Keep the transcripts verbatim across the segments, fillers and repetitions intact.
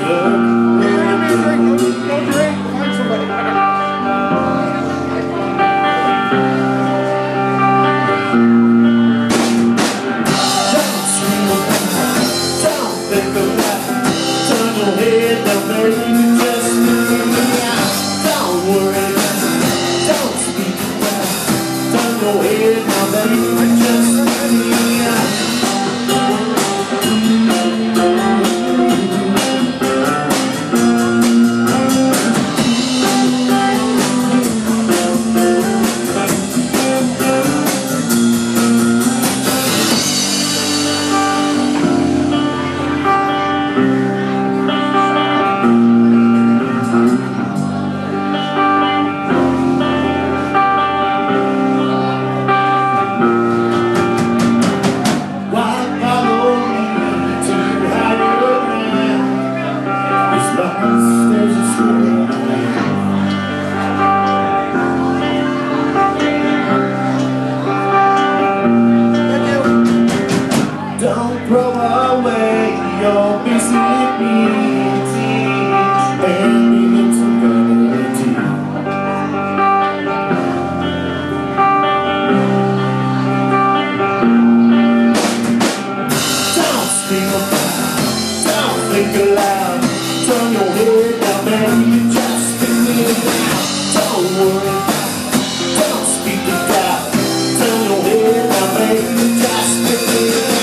Don't throw away your basic needs and begin to vanity. Don't speak aloud, don't think aloud. Turn your head down, baby, just think it out. Don't worry, don't speak it out. Turn your head down, baby, just think it out.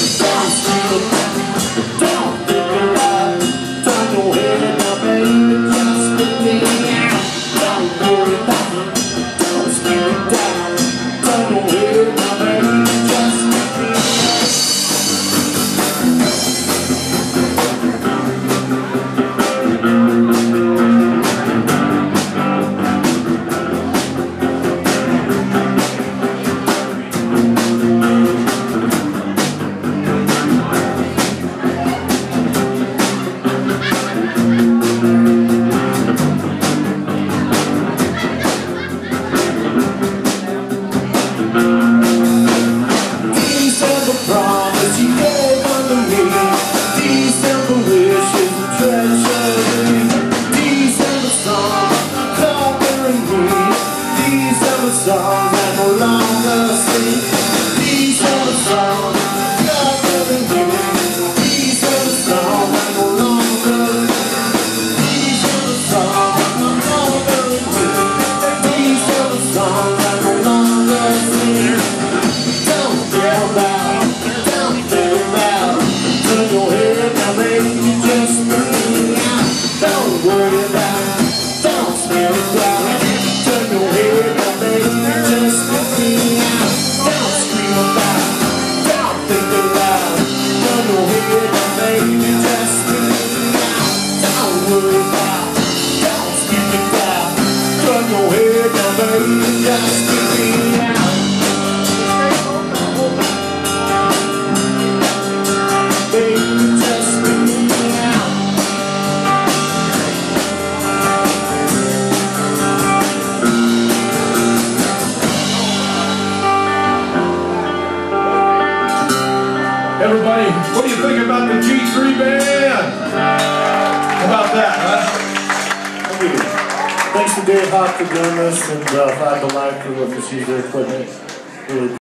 Songs I no longer sing. These are the songs God doesn't give me. These are the songs I no longer sing. These are the songs I no longer sing. These are the songs I no longer sing. Don't feel loud, don't feel loud. Turn your head now, baby, just bring out. Don't worry about it, don't smell it loud. Turn your head now, baby, just let me out. Don't scream about it, don't think aloud. Turn your head now, baby, just let me out. Don't worry about it, don't speak it out. Turn your head now, baby, just let me out. Baby, just let me out. Everybody, what do you think about the G three band? How about that, huh? Thank you. Thanks to Dave Hawk for doing this, and uh, Five to Life for letting us use their equipment. Really